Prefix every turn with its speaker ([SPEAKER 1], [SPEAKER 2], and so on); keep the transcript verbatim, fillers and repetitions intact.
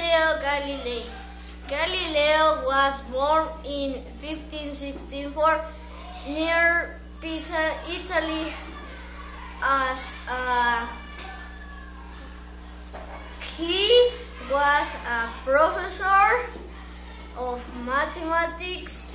[SPEAKER 1] Galileo Galilei. Galileo was born in fifteen sixty-four near Pisa, Italy, as a he was a professor of mathematics